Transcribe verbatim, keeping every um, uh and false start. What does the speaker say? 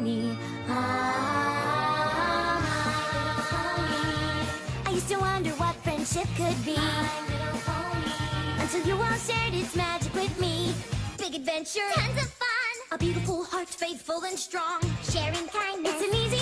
pony. Ah, My Little Pony. I used to wonder what friendship could be. My Little Pony. Until you all shared its magic with me. Big adventure, tons of fun. A beautiful heart, faithful and strong. Sharing kindness, it's an easy